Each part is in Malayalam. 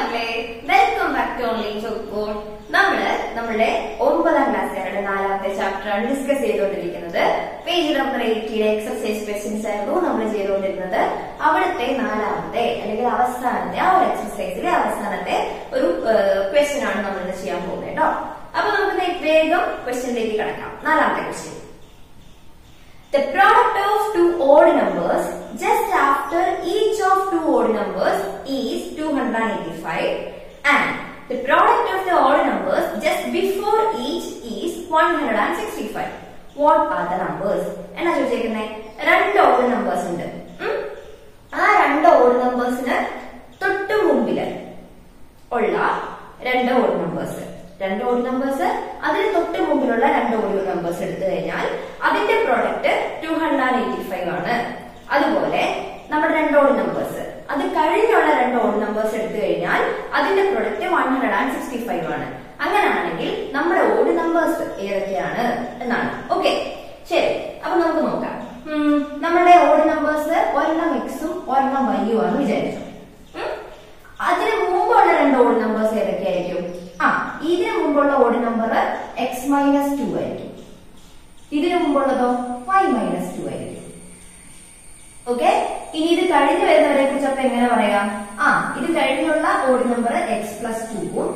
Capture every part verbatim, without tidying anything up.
കൂട്ടുകാരികളെ, welcome back to online chalkboard. നമ്മള് നമ്മുടെ ഒമ്പതാം ക്ലാസ്സുകാരുടെ നാലാമത്തെ ചാപ്റ്ററാണ് ഡിസ്കസ് ചെയ്തുകൊണ്ടിരിക്കുന്നത്. പേജ് നമ്പർ എയ്റ്റിയുടെ എക്സർസൈസ് ക്വസ്റ്റ്യൻസ് ആയിരുന്നു നമ്മൾ ചെയ്തുകൊണ്ടിരുന്നത്. അവിടുത്തെ നാലാമത്തെ അല്ലെങ്കിൽ അവസാനത്തെ ആ ഒരു എക്സർസൈസിലെ അവസാനത്തെ ഒരു ക്വസ്റ്റ്യൻ ആണ് നമ്മൾ ഇന്ന് ചെയ്യാൻ പോകുന്നത് കേട്ടോ. അപ്പൊ നമുക്ക് വേഗം ക്വസ്റ്റ്യനിലേക്ക് കടക്കാം. നാലാമത്തെ question: The product of two odd numbers just after each of two odd numbers is two hundred eighty-five and the product of the odd numbers just before each is one hundred sixty-five. What are the numbers? എന്നാ ചോദിച്ചേക്കുന്നേ? രണ്ട് odd numbers ഉണ്ട്. ആ രണ്ട് odd numbersന് തൊട്ട് മുമ്പില് ഉള്ള രണ്ട് odd numbers രണ്ട് ഓഡ് നമ്പേഴ്സ് അതിന് തൊട്ട് മുമ്പിലുള്ള രണ്ട് ഓഡ് നമ്പേഴ്സ് എടുത്തു കഴിഞ്ഞാൽ അതിന്റെ product two hundred eighty five ആണ്. അതുപോലെ നമ്മുടെ രണ്ട് ഓഡ് നമ്പേഴ്സ് അത് കഴിഞ്ഞുള്ള രണ്ട് ഓഡ് നമ്പേഴ്സ് എടുത്തു കഴിഞ്ഞാൽ അതിന്റെ product one hundred sixty five ആണ്. അങ്ങനെയാണെങ്കിൽ നമ്മുടെ ഓഡ് നമ്പേഴ്സ് ഏതൊക്കെയാണ് എന്നാണ്. ഓക്കെ, ശരി. അപ്പൊ നമുക്ക് നോക്കാം. നമ്മുടെ ഓഡ് നമ്പേഴ്സ് ഒരെണ്ണം എക്സും ഒരെണ്ണം വൈയും ആണ് വിചാരിച്ചു. അതിന് മുമ്പുള്ള രണ്ട് ഓഡ് നമ്പേഴ്സ് ഏതൊക്കെയായിരിക്കും? ആ ഇതിനു മുമ്പുള്ള odd number x minus two ആയിരിക്കും. ഇതിനു മുമ്പുള്ളതോ വൈ മൈനസ് ടു ആയിരിക്കും. ഓക്കെ, ഇനി ഇത് കഴിഞ്ഞു വരുന്നവരെ കുറിച്ച് അപ്പൊ എങ്ങനെ പറയാം? ആ ഇത് കഴിഞ്ഞുള്ള ഓഡ് നമ്പർ എക്സ് പ്ലസ് ടൂവും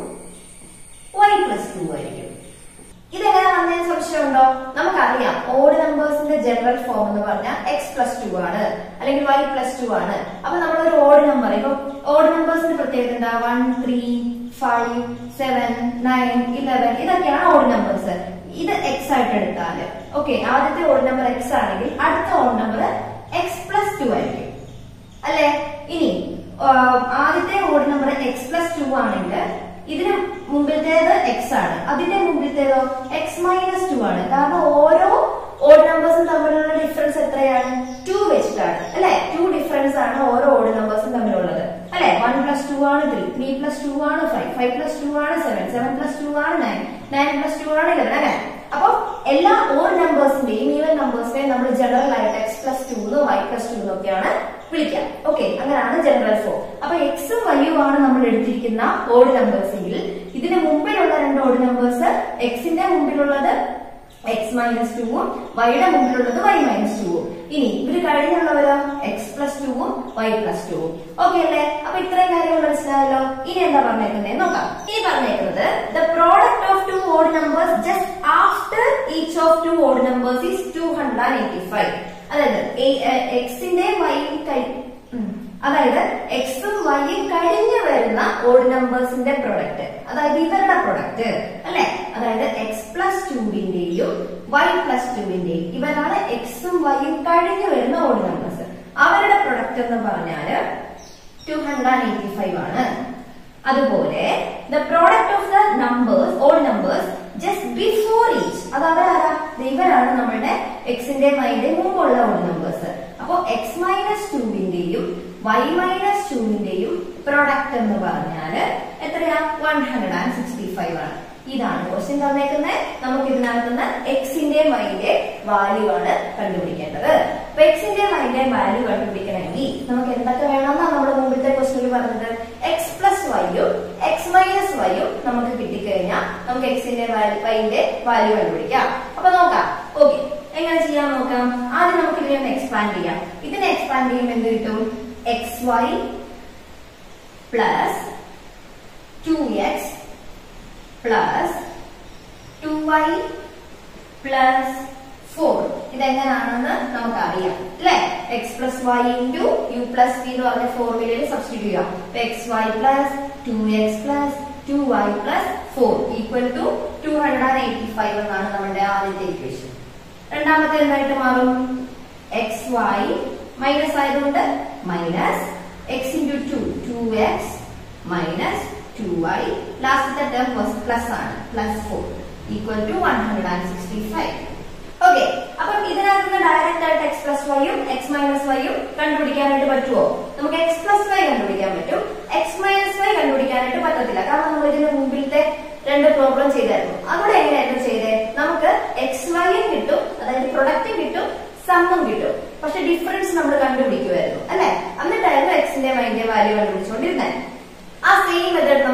വൈ പ്ലസ് ടു ആയിരിക്കും. ഇതെങ്ങനെ വന്നതിന് സംശയമുണ്ടോ? നമുക്കറിയാം ഓഡ് നമ്പേഴ്സിന്റെ ജനറൽ ഫോം എന്ന് പറഞ്ഞാൽ എക്സ് പ്ലസ് ടു ആണ് അല്ലെങ്കിൽ വൈ പ്ലസ് ടു ആണ്. അപ്പൊ നമ്മളൊരു ഓഡ് നമ്പർ, ഇപ്പൊ ഓഡ് നമ്പേഴ്സിന്റെ പ്രത്യേകത എന്താ? One, three, five, seven, nine, eleven, ഇതൊക്കെയാണ് ഓഡ് നമ്പേഴ്സ്. ഇത് എക്സ് ആയിട്ട് എടുത്താല് ഓക്കെ, ആദ്യത്തെ ഓഡ് നമ്പർ എക്സ് ആണെങ്കിൽ അടുത്ത odd number x plus two ആയിരിക്കും അല്ലെ. ഇനി ആദ്യത്തെ odd number x plus two ആണെങ്കിൽ ഇതിന് മുമ്പിലത്തേത് എക്സ് ആണ്, അതിന്റെ മുമ്പിലത്തേതോ എക്സ് മൈനസ് ടു ആണ്. കാരണം ഓരോ ഓഡ് നമ്പേഴ്സും തമ്മിലുള്ള ഡിഫറൻസ് എത്രയാണ്? ടു വെച്ചിട്ടാണ് അല്ലെ. ടു ഡിഫറൻസ് ആണ് ഓരോ ഓഡ് നമ്പേഴ്സും തമ്മിലുള്ളത് അല്ലെ. വൺ പ്ലസ് ടു ആണ് ത്രീ, ത്രീ പ്ലസ് ടു ആണ് ഫൈവ്, ഫൈവ് പ്ലസ് ടു ആണ് സെവൻ, സെവൻ പ്ലസ് ടു ആണ് നയൻ, നയൻ പ്ലസ് ടു ആണ് ഇലവൻ. അങ്ങനെ അപ്പൊ എല്ലാ ഓഡ് നമ്പേഴ്സിന്റെയും ഈവൻ നമ്പേഴ്സിനെയും നമ്മൾ ജനറൽ ആയിട്ട് എക്സ് പ്ലസ് ടു എന്നോ വൈ പ്ലസ് ടു എന്നൊക്കെയാണ് വിളിക്കാം. ഓക്കെ, അങ്ങനെയാണ് ജനറൽ ഫോം. അപ്പൊ എക്സും വൈയും ആണ് നമ്മൾ എടുത്തിരിക്കുന്ന ഓഡ് നമ്പേഴ്സ് എങ്കിൽ ഇതിന് മുമ്പിലുള്ള രണ്ട് ഓഡ് നമ്പേഴ്സ് എക്സിന്റെ മുമ്പിലുള്ളത് എക്സ് മൈനസ് ടുവും വൈയുടെ മുമ്പിലുള്ളത് വൈ മൈനസ് ടുവും. ഇനി ഇവര് കഴിഞ്ഞുള്ളവരോ എക്സ് പ്ലസ് ടുവും വൈ പ്ലസ് ടുവും. ഓക്കെ അല്ലേ? അപ്പൊ ഇത്രയും കാര്യങ്ങൾ മനസ്സിലായല്ലോ. ഇനി എന്താ പറഞ്ഞേക്കുന്നത് നോക്കാം. ഇനി പറഞ്ഞേക്കുന്നത് the product of two odd numbers just after each of two odd numbers is two hundred eighty five. അതായത് എക്സിന്റെ വൈയും അതായത് എക്സും വൈയും കഴിഞ്ഞു വരുന്ന ഓഡ് നമ്പേഴ്സിന്റെ പ്രൊഡക്റ്റ്, അതായത് ഇവരുടെ പ്രൊഡക്റ്റ് അല്ലെ. അതായത് എക്സ് പ്ലസ് ടുവിന്റെയും വൈ പ്ലസ് ടുവിന്റെയും ഇവരാണ് എക്സും വൈയും കഴിഞ്ഞു വരുന്ന ഓഡ് നമ്പേഴ്സ്. അവരുടെ പ്രൊഡക്റ്റ് എന്ന് പറഞ്ഞാല് ടു ഹൺഡ്രഡ് എയ്റ്റി ഫൈവ് ആണ്. അതുപോലെ the product of the numbers odd numbers just before each, അത് അവരാരാ? ഇവരാണ് നമ്മളുടെ എക്സിന്റെ വൈയുടെ മുമ്പുള്ള ഓഡ് നമ്പേഴ്സ്. അപ്പോ എക്സ് മൈനസ് ടുവിന്റെയും വൈ മൈനസ് ടുവിന്റെയും പ്രോഡക്റ്റ് എന്ന് പറഞ്ഞാല് എത്രയാ? വൺ ഹൺഡ്രഡ് സിക്സ്റ്റി ഫൈവ് ആണ്. ഇതാണ് ക്വസ്റ്റ്യൻ തന്നേക്കുന്നത്. നമുക്ക് ഇതിനകത്തുനിന്ന് എക്സിന്റെ വൈയുടെ വാല്യൂ ആണ് കണ്ടുപിടിക്കേണ്ടത്. അപ്പൊ എക്സിന്റെ വൈയുടെ വാല്യൂ കണ്ടുപിടിക്കണമെങ്കിൽ നമുക്ക് എന്തൊക്കെ വേണമെന്നാണ് നമ്മുടെ മുമ്പിലത്തെ ക്വസ്റ്റ്യനിൽ പറഞ്ഞത്? എക്സ് പ്ലസ് വൈയും എക്സ് മൈനസ് വൈയും നമുക്ക് കിട്ടിക്കഴിഞ്ഞാൽ നമുക്ക് എക്സിന്റെ വൈയുടെ വാല്യൂ കണ്ടുപിടിക്കാം. അപ്പൊ നോക്കാം. ഓക്കെ, എങ്ങനെ ചെയ്യാൻ നോക്കാം. ആദ്യം നമുക്ക് ഇതിനെ ഒന്ന് എക്സ്പാൻഡ് ചെയ്യാം. ഇതിനെ എക്സ്പാൻഡ് ചെയ്യുമ്പോൾ എന്ത് കിട്ടും? X y plus two x plus two y plus four. ഇതെങ്ങനെയാണെന്ന് നമുക്കറിയാം അല്ലെ. X plus y into u plus v എന്ന് പറഞ്ഞ ഫോർമുലയിൽ സബ്സ്റ്റിറ്റ്യൂട്ട് ചെയ്യാം. X y plus two x plus two y plus four equal to two hundred eighty five എന്നാണ് നമ്മുടെ ആദ്യത്തെ ഇക്വേഷൻ. രണ്ടാമത്തെ എന്തായിട്ട് മാറും? എക്സ് വൈ മൈനസ് ആയതുകൊണ്ട് minus x into two, two x minus two y, ലാസ്റ്റത്തെ ടേം പ്ലസ് ആണ്, plus four equal to one hundred sixty five. Okay, അപ്പം ഇതിനകത്ത് നിന്ന് ഡയറക്റ്റ് ആയിട്ട് എക്സ് പ്ലസ് വൈയും എക്സ് മൈനസ് വൈയും കണ്ടുപിടിക്കാനായിട്ട് പറ്റുമോ? നമുക്ക് എക്സ് പ്ലസ് വൈ കണ്ടുപിടിക്കാൻ പറ്റും, എക്സ് മൈനസ് വൈ കണ്ടുപിടിക്കാനായിട്ട് പറ്റത്തില്ല. കാരണം നമ്മൾ ഇതിന് മുമ്പിലത്തെ രണ്ട് പ്രോബ്ലം ചെയ്തായിരുന്നു. അവിടെ എങ്ങനെയായിരുന്നു ചെയ്തേ? നമുക്ക് എക്സ് വൈയും കിട്ടും, അതായത് പ്രൊഡക്റ്റും കിട്ടും, സമ്മും കിട്ടും. പക്ഷെ ഡിഫറൻസ് നമ്മൾ കണ്ടുപിടിക്കുമായിരുന്നു അല്ലെ. എന്നിട്ടായിരുന്നു എക്സിന്റെ വൈന്റെ വാല്യൂ കണ്ടുപിടിച്ചുകൊണ്ടിരുന്നത്. ആ സെയിം മെത്തേഡ്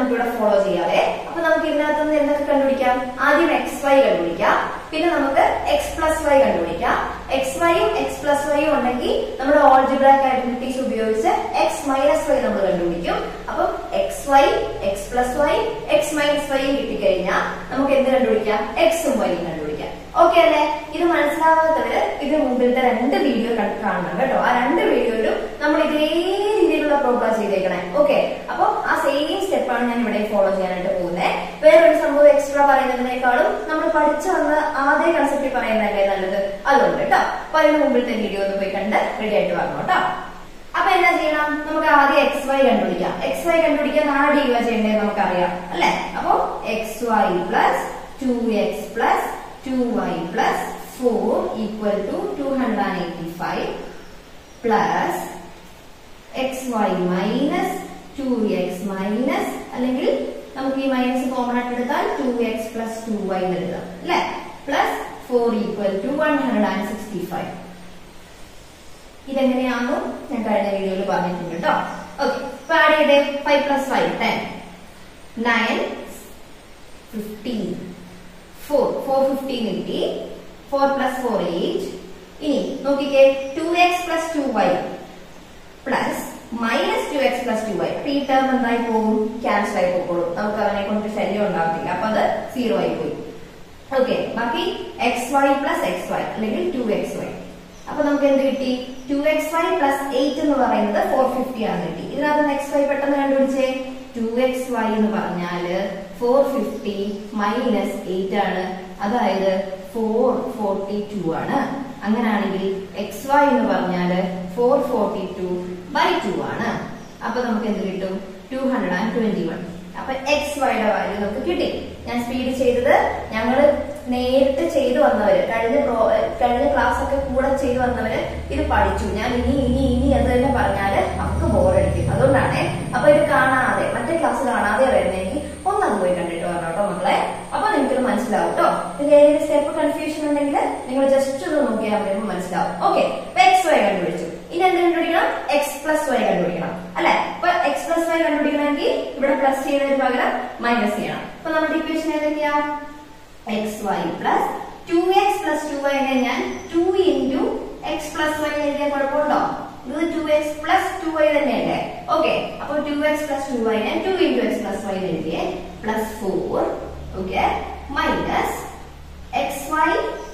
നമുക്ക് ഇവിടെ ഫോളോ ചെയ്യാതെ. അപ്പൊ നമുക്ക് ഇതിനകത്ത് നിന്ന് എന്തൊക്കെ കണ്ടുപിടിക്കാം? ആദ്യം എക്സ് വൈ കണ്ടുപിടിക്കാം, പിന്നെ നമുക്ക് എക്സ് പ്ലസ് വൈ കണ്ടുപിടിക്കാം. എക്സ് വൈയും എക്സ് പ്ലസ് വൈയും ഉണ്ടെങ്കിൽ നമ്മുടെ ഓൾജിബ്രാക് ഐഡന്റിറ്റീസ് ഉപയോഗിച്ച് എക്സ് മൈനസ് വൈ നമ്മൾ കണ്ടുപിടിക്കും. അപ്പൊ x y, x plus y, x minus വൈയും കിട്ടിക്കഴിഞ്ഞാൽ നമുക്ക് എന്ത് കണ്ടുപിടിക്കാം? എക്സും വൈയും കണ്ടുപിടിക്കാം. ഓക്കെ അല്ലേ? ഇത് മനസ്സിലാവാത്തവര് ഇതിന് മുമ്പിലത്തെ രണ്ട് വീഡിയോ കാണണം കേട്ടോ. ആ രണ്ട് വീഡിയോയിലും നമ്മൾ ഇതേ രീതിയിലുള്ള പ്രോഗ്രാം ചെയ്തേക്കണേ. ഓക്കെ, അപ്പൊ ആ സെയിം സ്റ്റെപ്പാണ് ഞാൻ ഇവിടെ ഫോളോ ചെയ്യാനായിട്ട് പോകുന്നത്. വേറൊരു സംഭവം എക്സ്ട്രാ പറയുന്നതിനേക്കാളും നമ്മൾ പഠിച്ചു വന്ന ആദ്യ കൺസെപ്റ്റ് പറയുന്നതല്ലേ നല്ലത്, അതുകൊണ്ട് കേട്ടോ. അപ്പൊ അതിന് മുമ്പിലത്തെ വീഡിയോ ഒന്ന് പോയി കണ്ട് റെഡി ആയിട്ട് വരണം കേട്ടോ. അപ്പൊ എന്താ ചെയ്യണം? നമുക്ക് ആദ്യം എക്സ് വൈ കണ്ടുപിടിക്കാം. എക്സ് വൈ കണ്ടുപിടിക്കാൻ ആഡ് ചെയ്യുക ചെയ്യേണ്ടത് നമുക്കറിയാം അല്ലെ? അപ്പൊ x y plus two x plus two y plus four equal to two hundred eighty five plus x y minus two x minus, അല്ലെങ്കിൽ നമുക്ക് ഈ മൈനസ് കോമൺ ആയിട്ട് എടുത്താൽ two x plus two y എഴുതാം അല്ലെ? Plus four equal to one hundred sixty five. ഇതെങ്ങനെയാണോ ഞാൻ കഴിഞ്ഞ വീഡിയോയിൽ പറഞ്ഞിട്ടുണ്ട് കേട്ടോ. ഓക്കെ, ഇപ്പൊ ആഡ് ചെയ്തേ. Five plus five ten, nine fifteen, four four fifteen കിട്ടി. Four plus four eight. ഇനി നോക്കിക്കേ, two x plus two y plus minus two x plus two y. അപ്പൊ ഈ ടേം എന്തായി പോകും? ക്യാൻസൽ ആയി പോകും. നമുക്ക് അവനെ കൊണ്ട് ശല്യം ഉണ്ടാകത്തില്ല, അപ്പൊ അത് സീറോ ആയി പോയി. ഓക്കെ, ബാക്കി x y plus x y അല്ലെങ്കിൽ ടു എക്സ് വൈ. അപ്പൊ നമുക്ക് എന്ത് കിട്ടി? Two x y plus eight എന്ന് പറയുന്നത് ഫോർ ഫിഫ്റ്റി ആണ് കിട്ടി. ഇതിനകത്ത് എക്സ് വൈ പെട്ടെന്ന് കണ്ടുപിടിച്ചേ. ടു എക്സ് വൈ എന്ന് പറഞ്ഞാല് ഫോർ ഫിഫ്റ്റി മൈനസ് എയ്റ്റ് ആണ്, അതായത് ഫോർ ഫോർട്ടി ടു ആണ്. അങ്ങനെയാണെങ്കിൽ എക്സ് വൈ എന്ന് പറഞ്ഞാല് four forty two by two ആണ്. അപ്പൊ നമുക്ക് എന്ത് കിട്ടും? Two hundred and twenty one. അപ്പൊ എക്സ് വൈയുടെ വാല്യൂ നമുക്ക് കിട്ടി. ഞാൻ സ്പീഡ് ചെയ്തത് ഞങ്ങള് നേരിട്ട് ചെയ്തു വന്നവര്, കഴിഞ്ഞ കഴിഞ്ഞ ക്ലാസ് ഒക്കെ കൂടെ ചെയ്തു വന്നവര് ഇത് പഠിച്ചു. ഞാൻ ഇനി ഇനി ഇനി അത് തന്നെ പറഞ്ഞാല് നമുക്ക് ബോറടിക്കും, അതുകൊണ്ടാണ്. അപ്പൊ ഇത് കാണാതെ, മറ്റേ ക്ലാസ് കാണാതെ വരുന്നെങ്കിൽ ഒന്നത് പോയി കണ്ടിട്ട് വരണം കേട്ടോ മക്കളെ. അപ്പൊ നിങ്ങൾക്കിത് മനസ്സിലാവും കേട്ടോ. ഇതിൽ ഏതെങ്കിലും സ്റ്റെപ്പ് കൺഫ്യൂഷൻ ഉണ്ടെങ്കിൽ നിങ്ങൾ ജസ്റ്റ് ഒന്ന് നോക്കിയാൽ വരുമ്പോൾ മനസ്സിലാവും. ഓക്കെ, എക്സ് വൈ കണ്ടുപിടിച്ചു. ഇനി എന്ത് കണ്ടുപിടിക്കണം? എക്സ് പ്ലസ് വൈ കണ്ടുപിടിക്കണം അല്ലെ? അപ്പൊ എക്സ് പ്ലസ് വൈ കണ്ടുപിടിക്കണമെങ്കിൽ ഇവിടെ പ്ലസ് ചെയ്യുന്നതിന് പകരം മൈനസ് ചെയ്യണം. അപ്പൊ നമ്മുടെ ഇക്വേഷൻ ഏതൊക്കെയാ? X y plus two x plus two y ഞാൻ two into x plus y എഴുതിയാൽ കുഴപ്പമുണ്ടോ? ഇത് two x plus two y തന്നെയല്ലേ? ഓക്കെ, അപ്പൊ two x plus two y ഞാൻ two into x plus y എഴുതിയേ plus four. Okay, minus x y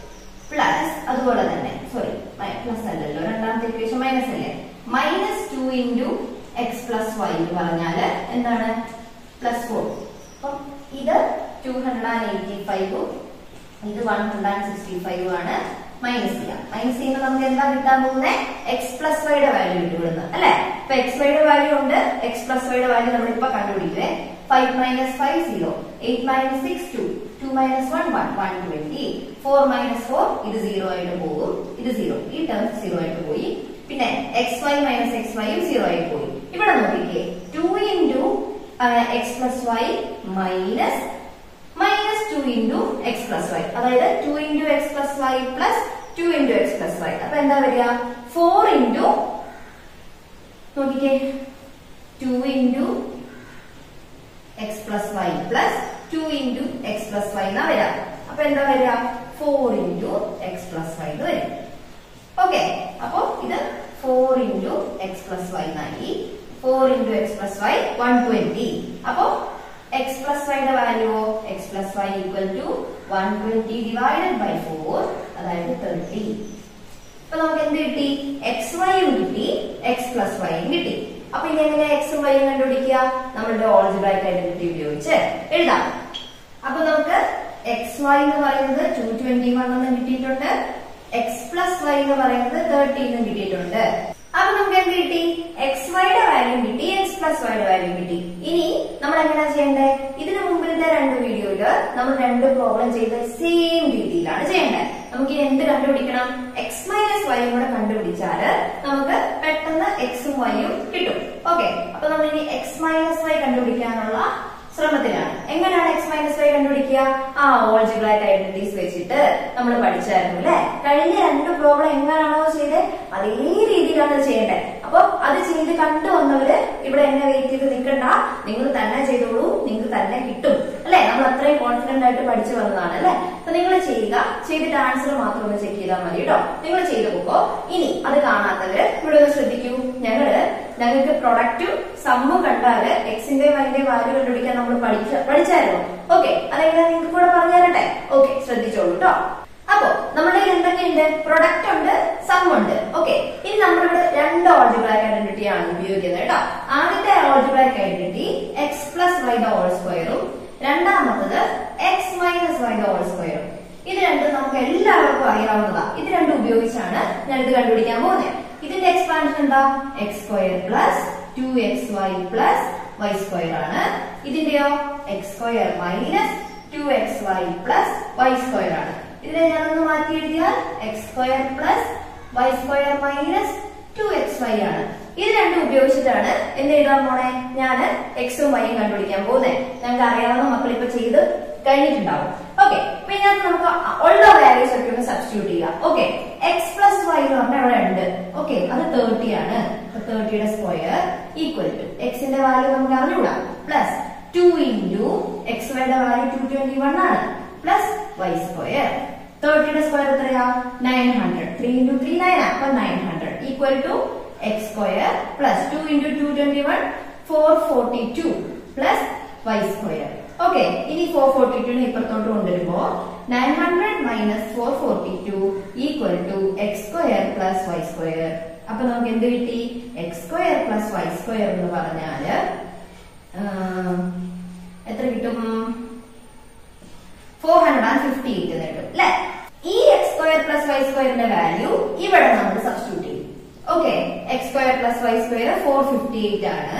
plus അതുപോലെ തന്നെ, സോറി പ്ലസ് അല്ലല്ലോ, രണ്ടാമത്തെ ഇക്വേഷൻ മൈനസ് അല്ലേ? Minus two into x plus y എന്ന് പറഞ്ഞാല് എന്താണ്? Plus four. അപ്പം ഇത് ടു ഹൺഡ്രഡ് എയ്റ്റി ഫൈവും ഇത് വൺ ഹൺഡ്രഡ് സിക്സ്റ്റി ഫൈവ് ആണ്. മൈനസ് ചെയ്യാം. മൈനസ് ചെയ്യുമ്പോൾ നമുക്ക് എന്താ കിട്ടാൻ പോകുന്നത്? എക്സ് പ്ലസ് വൈയുടെ വാല്യൂ കിട്ടുന്നത് അല്ലെ? ഇപ്പൊ എക്സ് വൈയുടെ വാല്യൂ ഉണ്ട്, എക്സ് പ്ലസ് വൈയുടെ വാല്യൂ നമ്മളിപ്പോ കണ്ടുപിടിക്കുവേ. Five minus five zero, eight minus six two, two minus one one, one twenty, four minus four ഇത് സീറോ ആയിട്ട് പോകും, ഇത് സീറോ, ഈ ടേം സീറോ ആയിട്ട് പോയി. പിന്നെ എക്സ് വൈ മൈനസ് എക്സ് വൈയും സീറോ ആയിട്ട് പോയി. ഇവിടെ നോക്കിക്കേ, two into x plus y minus minus two into x plus y, അതായത് two into x plus y plus two into x plus y. അപ്പൊ എന്താ വരിക? ഫോർ ഇൻറ്റു നോക്കിക്കേ, two into x plus y plus two into x plus y എന്നാ വരിക. അപ്പൊ എന്താ വരിക? Four into x plus y എന്ന് വരും. ഓക്കെ, അപ്പൊ ഇത് four into x plus y എന്നായി. Four into x plus y one twenty. അപ്പൊ എക്സ് പ്ലസ് വൈയുടെ value x plus y equal to one twenty divided by four, അതായത് തേർട്ടി. അപ്പൊ നമുക്ക് എന്ത് കിട്ടി? എക്സ് വൈയും കിട്ടി, എക്സ് പ്ലസ് വൈയും കിട്ടി. അപ്പൊ ഇനി എങ്ങനെ എക്സും വൈയും കണ്ടുപിടിക്കുക? നമ്മളുടെ ഓൾജിബ്രാക് ഐഡന്റിറ്റി ഉപയോഗിച്ച് എഴുതാം. അപ്പൊ നമുക്ക് എക്സ് വൈ എന്ന് പറയുന്നത് ടു ട്വന്റി വൺ എന്ന് കിട്ടിയിട്ടുണ്ട്, എക്സ് പ്ലസ് വൈ എന്ന് പറയുന്നത് തേർട്ടി എന്ന് കിട്ടിയിട്ടുണ്ട്. അപ്പൊ നമുക്ക് എന്ത് കിട്ടി? എക്സ് വൈയുടെ വാല്യൂ കിട്ടി, എക്സ് പ്ലസ് വൈയുടെ വാല്യൂ കിട്ടി. ഇനി നമ്മൾ എങ്ങനെയാ ചെയ്യേണ്ടത്? ഇതിനു മുമ്പിലത്തെ രണ്ട് വീഡിയോയില് നമ്മൾ രണ്ട് പ്രോബ്ലം ചെയ്ത സെയിം രീതിയിലാണ് ചെയ്യേണ്ടത്. നമുക്ക് ഇനി എന്ത് കണ്ടുപിടിക്കണം? എക്സ് മൈനസ് വൈയും കൂടെ കണ്ടുപിടിച്ചാല് നമുക്ക് പെട്ടെന്ന് എക്സും വൈയും കിട്ടും. ഓക്കെ, അപ്പൊ നമ്മൾ ഇനി എക്സ് മൈനസ് വൈ കണ്ടുപിടിക്കാനുള്ള ശ്രമത്തിലാണ്. എങ്ങനെയാണ് എക്സ് മൈനസ് വൈ കണ്ടുപിടിക്കുക? ആ ഓൾജിബ്രായിക് ഐഡന്റിറ്റീസ് വെച്ചിട്ട് നമ്മൾ പഠിച്ചായിരുന്നു അല്ലെ. കഴിഞ്ഞ രണ്ട് പ്രോബ്ലം എങ്ങനെയാണോ ചെയ്തത് അതേ രീതിയിലാണ് ചെയ്യേണ്ടത്. അപ്പൊ അത് ചെയ്ത് കണ്ടു വന്നവര് ഇവിടെ എന്നെ വെയിറ്റ് ചെയ്ത് നിൽക്കണ്ട, നിങ്ങൾ തന്നെ ചെയ്തോളൂ, നിങ്ങൾക്ക് തന്നെ കിട്ടും അല്ലെ. നമ്മൾ അത്രയും കോൺഫിഡന്റ് ആയിട്ട് പഠിച്ചു വന്നതാണ് അല്ലെ. അപ്പൊ നിങ്ങൾ ചെയ്യുക, ചെയ്തിട്ട് ആൻസർ മാത്രം ഒന്ന് ചെക്ക് ചെയ്താൽ മതി കേട്ടോ. നിങ്ങൾ ചെയ്തു പോകുമ്പോ ഇനി അത് കാണാത്തവര് ഇവിടെ ഒന്ന് ശ്രദ്ധിക്കൂ. ഞങ്ങള് ഞങ്ങൾക്ക് പ്രൊഡക്റ്റും സമ്മും കണ്ടാല് എക്സിന്റെ വൈന്റെ വാല്യൂ കണ്ടുപിടിക്കാൻ നമ്മൾ പഠിച്ച പഠിച്ചായിരുന്നു. ഓക്കെ, അതെങ്ങനെ നിങ്ങൾക്ക് കൂടെ പറഞ്ഞു തരട്ടെ? ഓക്കെ, ശ്രദ്ധിച്ചോളൂ കേട്ടോ. അപ്പോ നമ്മുടെ കയ്യിൽ എന്തൊക്കെയുണ്ട്? പ്രൊഡക്റ്റ് ഉണ്ട്, സം ഉണ്ട്. ഓക്കെ, ഇനി നമ്മളിവിടെ രണ്ട് ഓൾജിബ്രായിക് ഐഡന്റിറ്റി ആണ് ഉപയോഗിക്കുന്നത് കേട്ടോ. ആദ്യത്തെ algebraic identity x plus y the whole സ്ക്വയറും രണ്ടാമത്തത് x minus y the whole സ്ക്വയറും. ഇത് രണ്ടും നമുക്ക് എല്ലാവർക്കും അറിയാവുന്നതാ. ഇത് രണ്ടും ഉപയോഗിച്ചാണ് ഞാൻ ഇത് കണ്ടുപിടിക്കാൻ പോകുന്നത്. ഇതിന്റെ എക്സ്പാൻഷൻ എന്താ? X square plus two x y plus y square ആണ്. ഇതിന്റെയോ x square minus two x y plus y square ആണ്. ഇതിനെ ഞാനൊന്ന് മാറ്റി എഴുതിയാൽ x square plus y square minus two x y ആണ്. ഇത് രണ്ടും ഉപയോഗിച്ചിട്ടാണ് എന്ത് എഴുതാൻ പോണേ? ഞാൻ എക്സും വൈയും കണ്ടുപിടിക്കാൻ പോകുന്നത്. ഞങ്ങൾക്ക് അറിയാവുന്ന മക്കൾ ഇപ്പൊ ചെയ്ത് കഴിഞ്ഞിട്ടുണ്ടാവും. ഓക്കെ, പിന്നെ നമുക്ക് ഉള്ള വാല്യൂസ് ഒക്കെ ഒന്ന് സബ്സ്റ്റിറ്റ്യൂട്ട് ചെയ്യാം. ഓക്കെ, എക്സ് പ്ലസ് വൈ എന്ന് പറഞ്ഞാൽ ഇവിടെ ഉണ്ട്. ഓക്കെ, അത് തേർട്ടി ആണ്. തേർട്ടിയുടെ സ്ക്വയർ ഈക്വൽ ടു എക്സിന്റെ വാല്യൂ നമുക്ക് അറിഞ്ഞൂടാ പ്ലസ് ടു ഇൻറ്റു എക്സ് വൈയുടെ വാല്യൂ ടു ട്വന്റി വൺ ആണ് പ്ലസ് വൈ സ്ക്വയർ. തേർട്ടിയുടെ സ്ക്വയർ എത്രയാ? Nine hundred. Three into three nine അപ്പൊ nine hundred equal to x square plus two into two twenty one four forty two plus y square. Okay, ഇനി ഫോർ ഫോർട്ടി ടുനെ ഇപ്പുറത്തോട്ട് കൊണ്ടുവരുമ്പോ nine hundred minus four forty two equal to x square plus y square. അപ്പൊ നമുക്ക് എന്ത് കിട്ടി? X square plus y square എന്ന് പറഞ്ഞാല് എത്ര കിട്ടും? Four hundred and fifty eight കിട്ടും അല്ലെ. ഈ എക്സ് സ്ക്വയർ പ്ലസ് വൈ സ്ക്വയറിന്റെ വാല്യൂ ഇവിടെ നമ്മൾ സബ്സ്റ്റിറ്റ്യൂട്ട് ചെയ്യും. Okay, x square plus y square four fifty eight ആണ്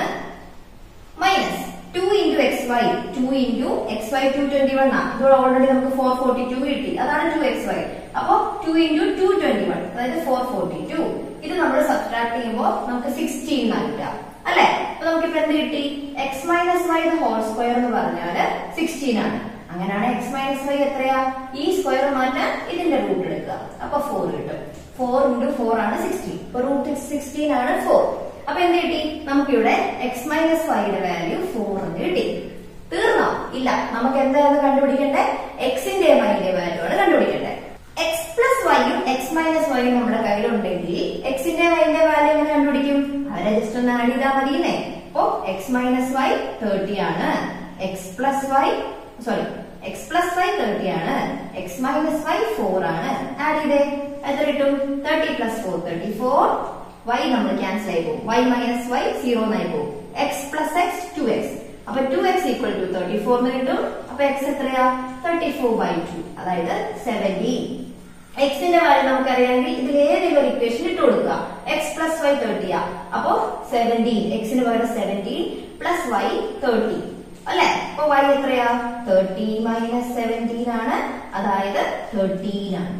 minus two into x y two into x y two twenty one ആണ്. ഇവിടെ ഓൾറെഡി നമുക്ക് ഫോർ ഫോർട്ടി ടു കിട്ടി, അതാണ് ടു എക്സ് വൈ. അപ്പൊ to into two twenty one അതായത് ഫോർ ഫോർട്ടി ടു. ഇത് നമ്മൾ സബ്ട്രാക്ട് ചെയ്യുമ്പോൾ നമുക്ക് സിക്സ്റ്റീൻ ആയിട്ടാണ് അല്ലെ. അപ്പൊ നമുക്കിപ്പോ എന്ത് കിട്ടി? X minus y whole square എന്ന് പറഞ്ഞാല് സിക്സ്റ്റീൻ ആണ്. അങ്ങനെയാണ് എക്സ് മൈനസ് വൈ എത്രയാ? ഈ സ്ക്വയർ മാറ്റാൻ ഇതിന്റെ റൂട്ട് എടുക്കുക, അപ്പൊ ഫോർ കിട്ടും. ഫോർ ഇൻറ്റു ഫോർ ആണ് സിക്സ്റ്റീൻ. ഇപ്പൊ റൂട്ട് സിക്സ്റ്റീൻ ആണ് ഫോർ. അപ്പൊ എന്ത് കിട്ടി? നമുക്കിവിടെ എക്സ് മൈനസ് വൈയുടെ വാല്യൂ ഫോർ എന്ന് കിട്ടി. തീർന്നോ? ഇല്ല, നമുക്ക് എന്തായിരുന്നു കണ്ടുപിടിക്കണ്ടേ? എക്സിന്റെ വൈന്റെ വാല്യൂ ആണ് കണ്ടുപിടിക്കണ്ടേ. എക്സ് പ്ലസ് വൈയും എക്സ് മൈനസ് വൈയും നമ്മുടെ കയ്യിലുണ്ടെങ്കിൽ എക്സിന്റെ വൈന്റെ വാല്യൂ എങ്ങനെ കണ്ടുപിടിക്കും? അവരെ ജസ്റ്റ് ഒന്ന് ആഡ് ചെയ്താൽ മതിയെന്നേ. അപ്പോ എക്സ് മൈനസ് വൈ തേർട്ടി ആണ്, x plus y sorry x plus y thirty ആണ്, എക്സ് മൈനസ് വൈ ഫോർ ആണ്. ആഡ് ചെയ്തേ, എത്ര കിട്ടും? Thirty plus four thirty four. Y നമ്മൾ ക്യാൻസൽ ആയി പോകും, വൈ മൈനസ് വൈ സീറോ ആയി പോകും. X plus x two x, അപ്പൊ two x equal to thirty four എന്ന് കിട്ടും. അപ്പൊ എക്സ് എത്രയാ? തേർട്ടി ഫോർ ബൈ ടു, അതായത് സെവന്റീൻ. എക്സിന്റെ വാല്യൂ നമുക്കറിയാമെങ്കിൽ ഇതിൽ ഏതെങ്കിലും ഒരു ഇക്വേഷൻ ഇട്ട് കൊടുക്കുക. എക്സ് പ്ലസ് വൈ തേർട്ടിയാ, അപ്പൊ സെവന്റീൻ, എക്സിന് പകരം സെവന്റീൻ പ്ലസ് വൈ തേർട്ടി അല്ലെ. അപ്പൊ വൈ എത്രയാ? തേർട്ടി മൈനസ് സെവന്റീൻ ആണ്, അതായത് തേർട്ടീൻ ആണ്.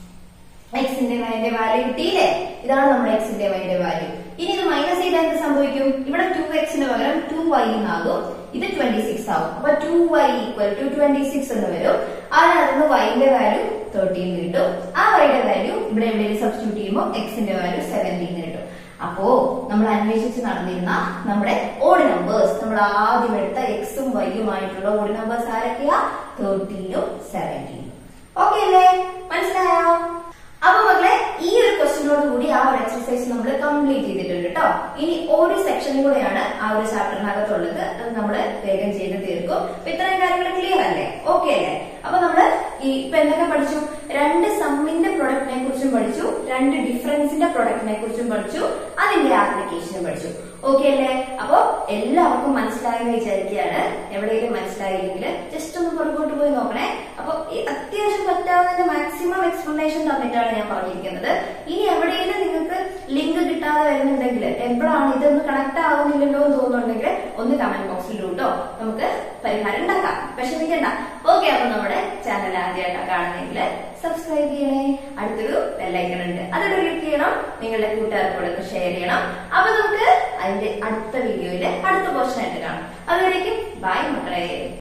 എക്സിന്റെ വൈന്റെ വാല്യൂ കിട്ടിയില്ലേ? ഇതാണ് നമ്മുടെ എക്സിന്റെ വൈന്റെ വാല്യൂ. ഇനി ഇത് മൈനസ് ചെയ്താൽ എന്ത് സംഭവിക്കും? ഇവിടെ ടു എക്സിന് പകരം ടു വൈ എന്നാകും, ഇത് ട്വന്റി സിക്സ് ആവും. അപ്പൊ two y equal to twenty six എന്ന് വരും. അതിനകത്ത് വൈന്റെ വാല്യൂ തേർട്ടീൻ കിട്ടും. ആ വൈയുടെ വാല്യൂ ഇവിടെ എവിടെയും സബ്സ്റ്റിറ്റ്യൂട്ട് ചെയ്യുമ്പോൾ എക്സിന്റെ വാല്യൂ സെവന്റീൻ കിട്ടും. അപ്പോ നമ്മൾ അന്വേഷിച്ച് നടന്നിരുന്ന നമ്മുടെ ഓഡ് നമ്പേഴ്സ്, നമ്മൾ ആദ്യം എടുത്ത എക്സും വൈയുമായിട്ടുള്ള ഓഡ് നമ്പേഴ്സ് ആരൊക്കെയാ? തേർട്ടീനും സെവന്റീനും. ഓക്കെ അല്ലേ? മനസ്സിലായോ? അപ്പൊ മക്കളെ, ഈ ഒരു ക്വസ്റ്റ്യനോട് കൂടി ആ ഒരു എക്സർസൈസ് നമ്മൾ കംപ്ലീറ്റ് ചെയ്തിട്ടുണ്ട് കേട്ടോ. ഇനി ഒരു സെക്ഷനും കൂടെയാണ് ആ ഒരു ചാപ്റ്ററിനകത്തുള്ളത്. അത് നമ്മൾ വേഗം ചെയ്ത് തീർക്കും. അപ്പൊ ഇത്രയും കാര്യങ്ങൾ ക്ലിയർ അല്ലേ? ഓക്കെ അല്ലേ? അപ്പൊ നമ്മള് ഈ ഇപ്പൊ എന്തൊക്കെ പഠിച്ചു? രണ്ട് സമ്മിന്റെ പ്രൊഡക്റ്റിനെ കുറിച്ചും പഠിച്ചു, രണ്ട് ഡിഫറൻസിന്റെ പ്രൊഡക്റ്റിനെ കുറിച്ചും പഠിച്ചു, അതിന്റെ ആപ്ലിക്കേഷനും പഠിച്ചു. ഓക്കെ അല്ലേ? അപ്പൊ എല്ലാവർക്കും മനസ്സിലായെന്ന് വിചാരിക്കുകയാണ്. എവിടെയെങ്കിലും മനസ്സിലായില്ലെങ്കിൽ ജസ്റ്റ് ഒന്ന് പുറകോട്ട് പോയി നോക്കണേ. അപ്പൊ അത്യാവശ്യം പറ്റാവുന്നതിന്റെ മാക്സിമം എക്സ്പ്ലനേഷൻ തന്നിട്ടാണ് ഞാൻ പറഞ്ഞിരിക്കുന്നത്. ഇനി എവിടെയെങ്കിലും നിങ്ങൾക്ക് ലിങ്ക് കിട്ടാതെ വരുന്നുണ്ടെങ്കിൽ, എപ്പോഴാണ് ഇതൊന്ന് കണക്ട് ആവുന്നില്ലല്ലോ എന്ന് തോന്നുന്നുണ്ടെങ്കിൽ ഒന്ന് കമന്റ് ബോക്സിൽ ഇട്ടോ, നമുക്ക് പരിഹാരം ഉണ്ടാക്കാം. വിഷമിക്കണ്ട. ഓക്കെ, അപ്പൊ നമ്മുടെ ചാനൽ ആദ്യമായിട്ട് ആദ്യമായിട്ടാണ് കാണുന്നതെങ്കിൽ സബ്സ്ക്രൈബ് ചെയ്യണേ. അടുത്തൊരു ബെല്ലൈക്കൺ ഉണ്ട്, അതോടെ ക്ലിക്ക് ചെയ്യണം. നിങ്ങളുടെ കൂട്ടുകാർക്കോടൊക്കെ ഷെയർ ചെയ്യണം. അപ്പൊ നമുക്ക് അതിന്റെ അടുത്ത വീഡിയോയില് അടുത്ത പോർഷൻ ആയിട്ട് കാണാം. അതുവരേക്കും ബൈ മക്കളെ.